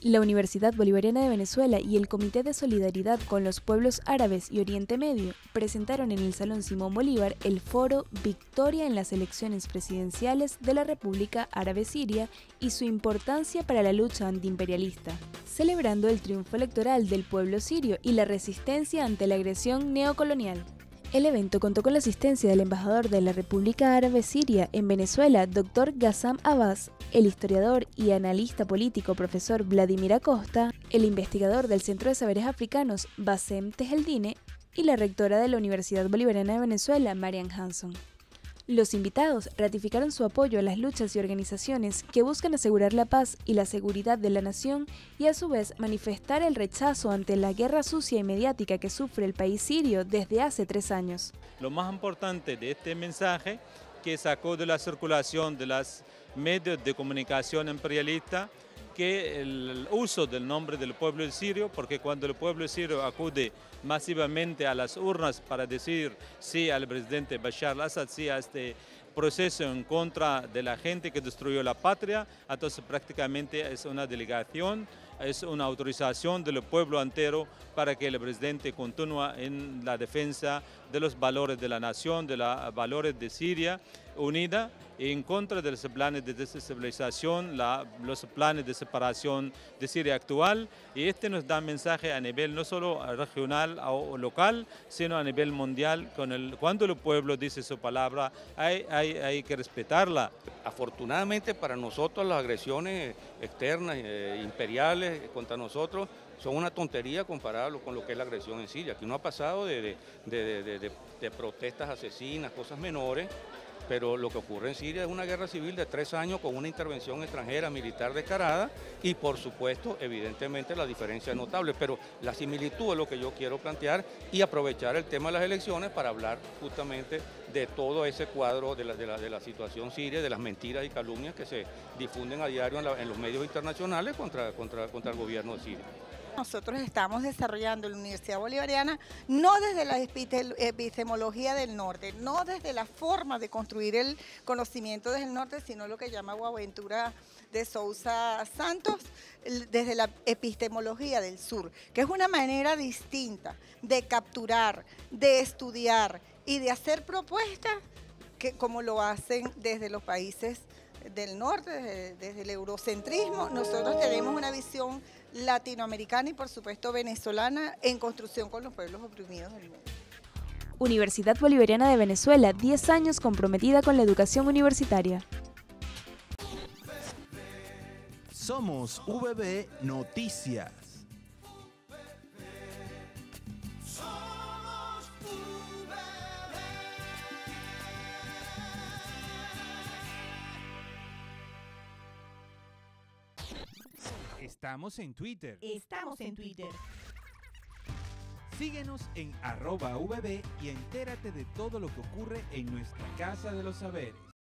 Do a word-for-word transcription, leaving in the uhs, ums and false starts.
La Universidad Bolivariana de Venezuela y el Comité de Solidaridad con los Pueblos Árabes y Oriente Medio presentaron en el Salón Simón Bolívar el foro Victoria en las elecciones presidenciales de la República Árabe Siria y su importancia para la lucha antiimperialista, celebrando el triunfo electoral del pueblo sirio y la resistencia ante la agresión neocolonial. El evento contó con la asistencia del embajador de la República Árabe Siria en Venezuela, doctor Gassam Abbas, el historiador y analista político profesor Vladimir Acosta, el investigador del Centro de Saberes Africanos Bassem Tejeldine y la rectora de la Universidad Bolivariana de Venezuela, Marian Hanson. Los invitados ratificaron su apoyo a las luchas y organizaciones que buscan asegurar la paz y la seguridad de la nación y a su vez manifestar el rechazo ante la guerra sucia y mediática que sufre el país sirio desde hace tres años. Lo más importante de este mensaje que sacó de la circulación de los medios de comunicación imperialista que el uso del nombre del pueblo sirio, porque cuando el pueblo sirio acude masivamente a las urnas para decir sí al presidente Bashar al-Assad, sí a este proceso en contra de la gente que destruyó la patria, entonces prácticamente es una delegación, es una autorización del pueblo entero para que el presidente continúe en la defensa de los valores de la nación, de los valores de Siria unida, en contra de los planes de desestabilización, la, los planes de separación de Siria actual, y este nos da mensaje a nivel no solo regional o local, sino a nivel mundial. Con el, cuando el pueblo dice su palabra, hay, hay, hay que respetarla. Afortunadamente para nosotros las agresiones externas, eh, imperiales contra nosotros, son una tontería comparado con lo que es la agresión en Siria. Aquí no ha pasado de, de, de, de, de, de protestas asesinas, cosas menores, pero lo que ocurre en Siria es una guerra civil de tres años con una intervención extranjera militar descarada y por supuesto, evidentemente la diferencia es notable, pero la similitud es lo que yo quiero plantear y aprovechar el tema de las elecciones para hablar justamente de todo ese cuadro de la, de la, de la situación siria, de las mentiras y calumnias que se difunden a diario en, la, en los medios internacionales contra, contra, contra el gobierno de Siria. Nosotros estamos desarrollando en la Universidad Bolivariana no desde la epistemología del norte, no desde la forma de construir el conocimiento desde el norte, sino lo que llama Boaventura de Sousa Santos, desde la epistemología del sur, que es una manera distinta de capturar, de estudiar y de hacer propuestas que como lo hacen desde los países del norte, desde, desde el eurocentrismo. Nosotros tenemos una visión latinoamericana y por supuesto venezolana en construcción con los pueblos oprimidos del mundo. Universidad Bolivariana de Venezuela, diez años comprometida con la educación universitaria. Somos V B Noticias. Estamos en Twitter. Estamos en Twitter. Síguenos en arroba V B y entérate de todo lo que ocurre en nuestra Casa de los Saberes.